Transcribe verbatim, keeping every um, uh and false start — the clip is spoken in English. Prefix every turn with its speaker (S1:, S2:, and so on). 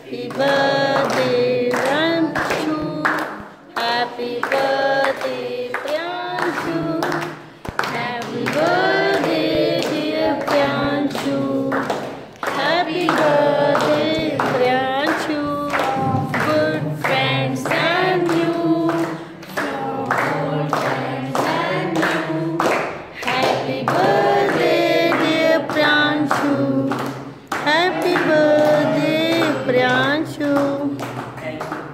S1: Happy birthday, Priyanshu. Happy birthday, Priyanshu. Happy birthday, dear Priyanshu. Happy birthday, Priyanshu. Good friends and you. So old friends and you. Happy birthday.